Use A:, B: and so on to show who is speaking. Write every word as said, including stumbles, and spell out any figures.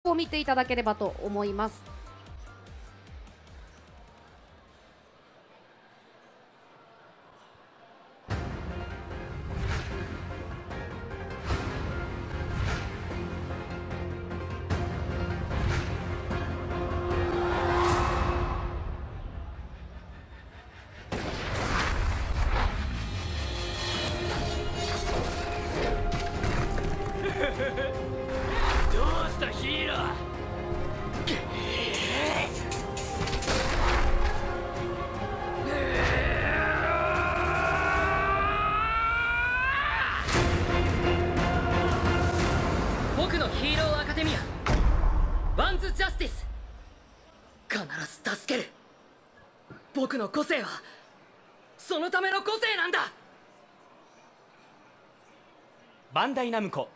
A: を見ていただければと思います。
B: どうしたヒーロー。僕のヒーローアカデミア、ワンズ・ジャスティス。必ず助ける。僕の個性はそのための個性なんだ。
C: バンダイナムコ